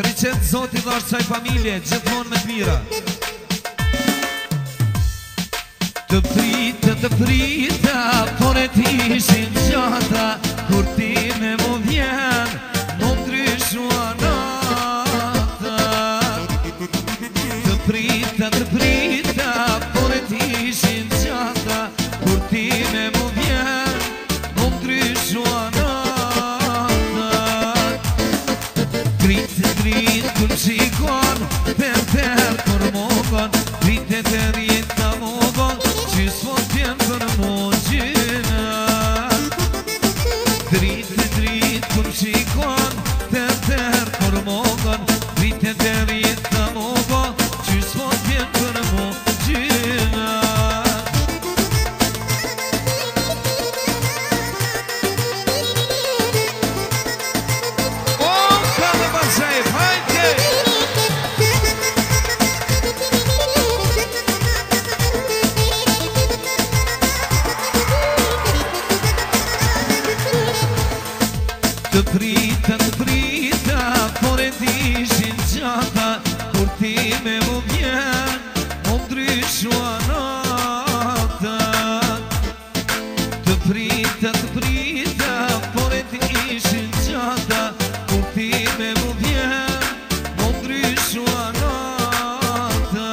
Ricet zotit është qaj familje, gjithmonë me t'mira. Të prita, por e t'ishin gjata, kur ti me mu vjen, mu ndryshua nata. Të prita, por e t'ishin gjata, kur ti me mu vjen, mu ndryshua nata. Grit, kur shikon, ter, kur mogon, grit e terit të mogon, që s'po t'jem për mu gjyna. Drit, kur shikon, ter, kur mogon, grit e terit të mogon, që s'po t'jem për mu gjyna. Të prita, por e t'ishin gjata, kur ti me mu vjen, mu ndryshua nata. Të prita, por e t'ishin gjata, kur ti me mu vjen, mu ndryshua nata.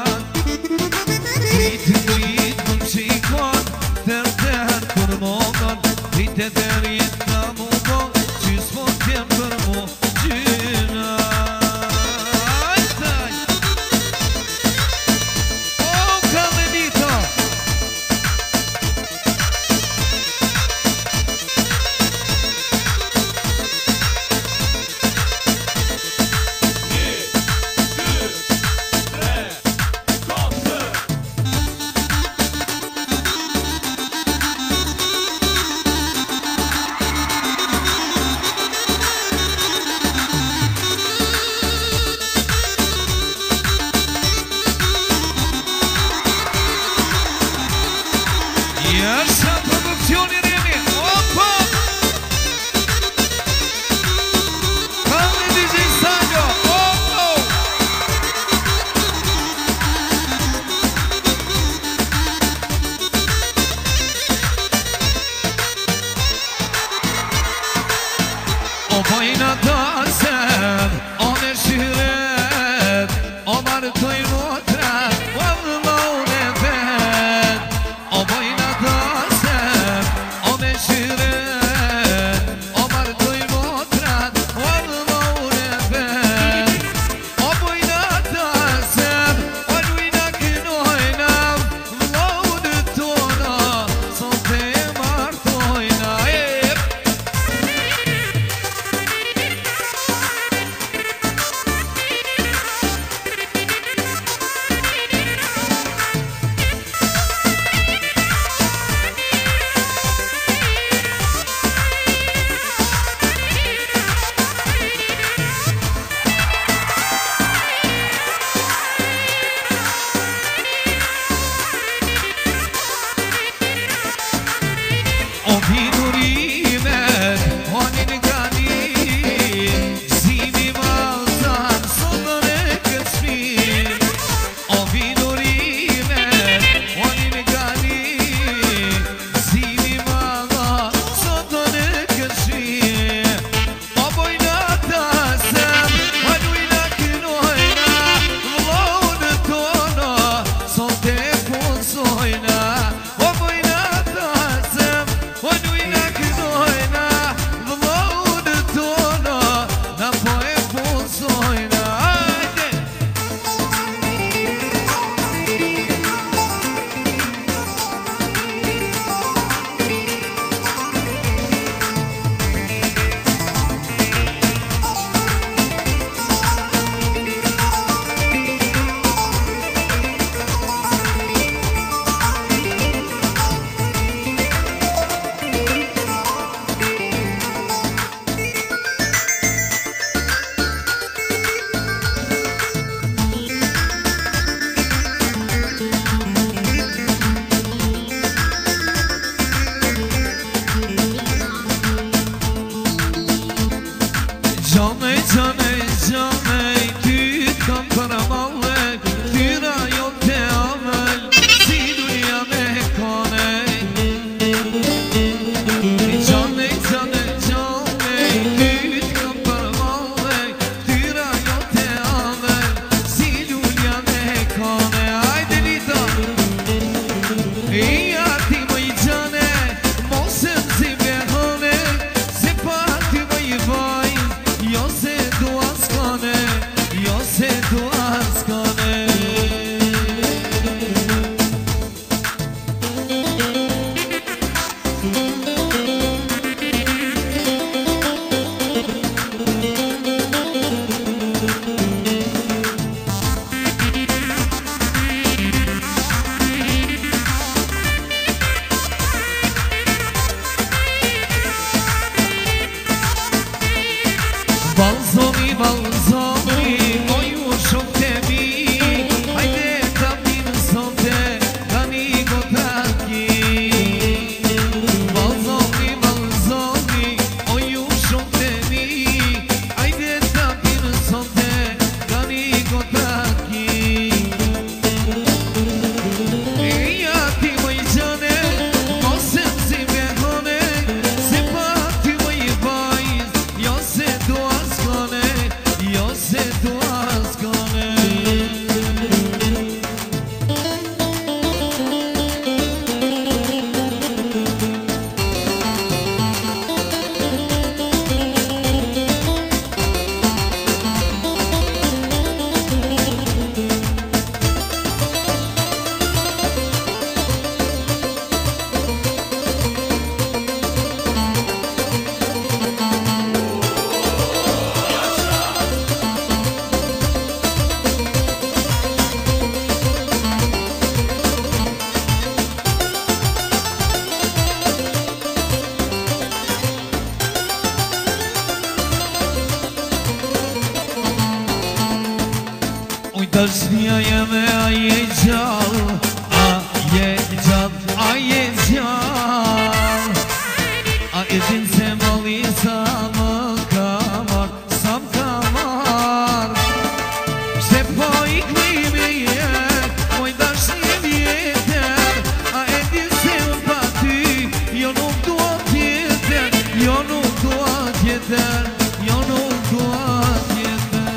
Drit, kur shikon, ter, kur mogon, drit e terit të mogon, që s'po t'jem për mu gjyna. O, Kalenito! balzami, oj u shok të mi, hajde ta pinë sonte, tani gotaki. Balzami, balzami, oj u shok të mi, hajde ta pinë sonte, tani gotaki. Ja ti moj gjane, mose si me hone, se pa ti moj vajz, jo se do askone, jo se do askone. Dashnia jeme a je gjall, a je gjall, a je gjall. A e din se mali sa më ka marr, sa më ka marr. Se po I knimi jet, moj dashni vjetër. A e din se unë pa ty, jo nuk dua tjetër, jo nuk dua tjetër, jo nuk dua tjetër.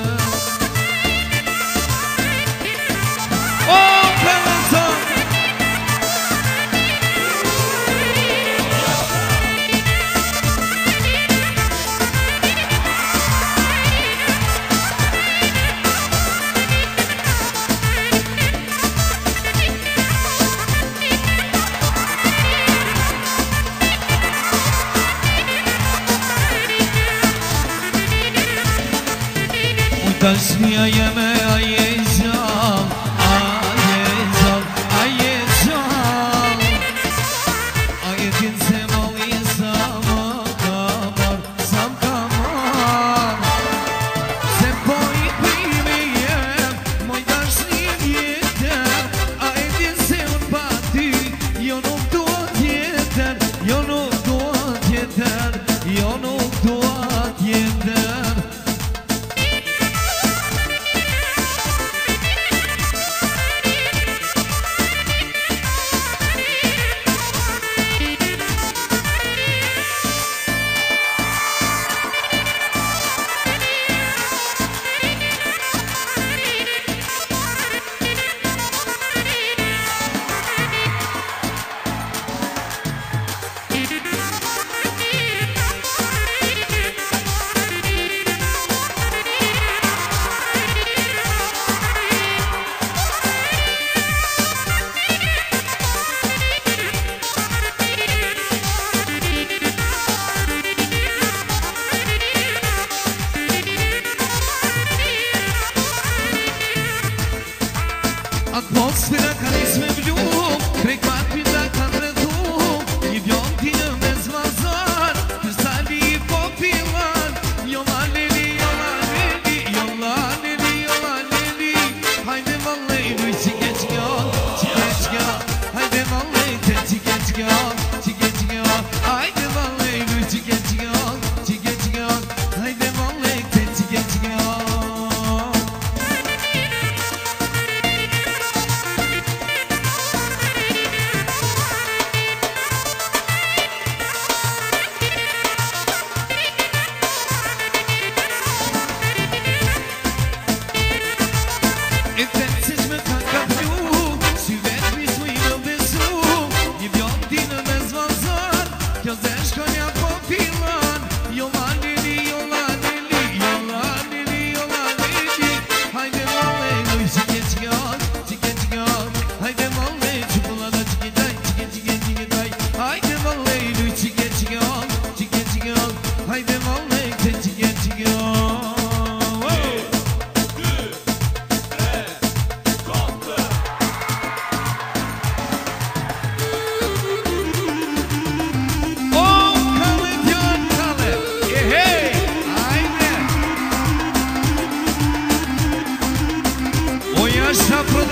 Dashnia jeme a je gjall, a je gjall, a je gjall. A e din se mali sa më ka marr, sa më ka marr. Se po I krimi jem, moj dashni vjetër. A e din se unë pa ty, jo nuk dua tjetër, jo nuk dua tjetër, jo nuk dua tjetër.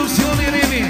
produzione Remi.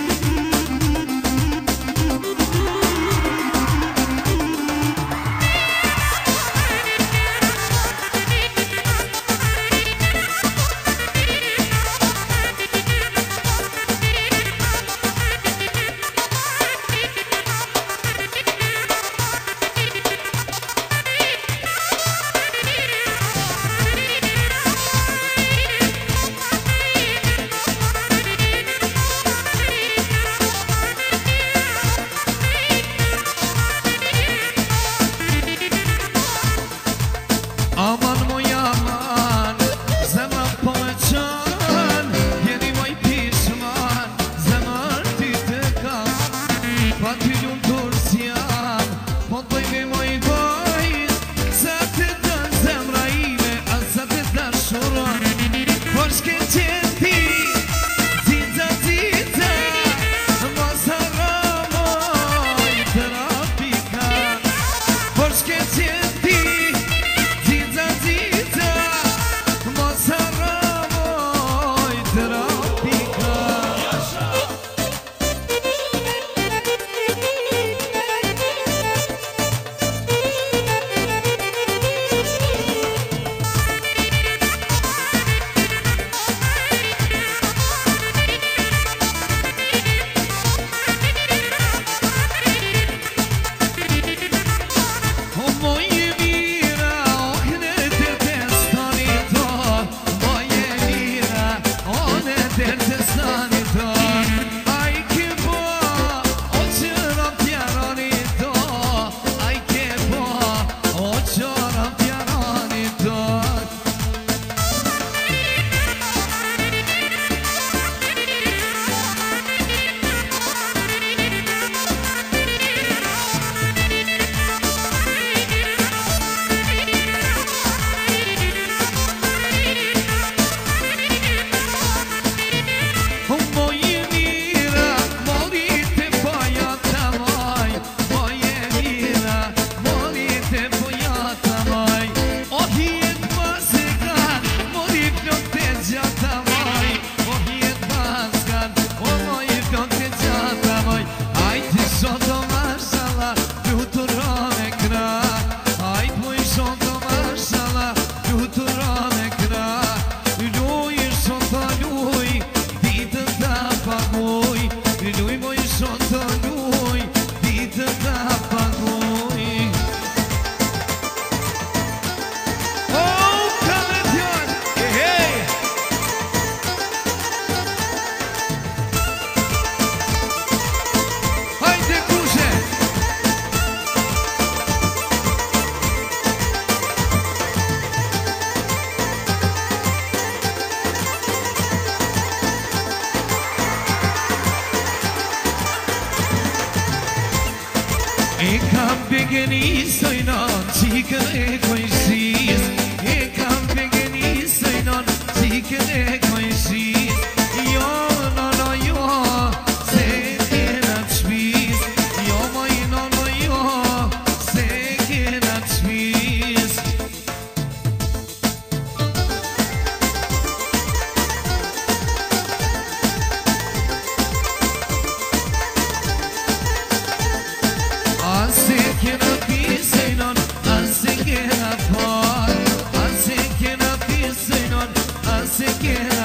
Aman moj aman, zemra po me qan, jeni moj pishman, zemër ty të kam. Pa ty lunë turës jam, po të bëjme moj bajt, sa të dënë zemra ime, a sa të dashuron. Por shke qenë ti, zica zica, mos haramoj të rapika. Por shke qenë ti, e kam begeni sojnon, qikën e kojshis. E kam begeni sojnon, qikën e kojshis. Jo, no, no, jo, se kena të shpis. Jo, moj, no, no, jo, se kena të shpis. Ase kena pisejnon, ase kena par, ase kena pisejnon, ase kena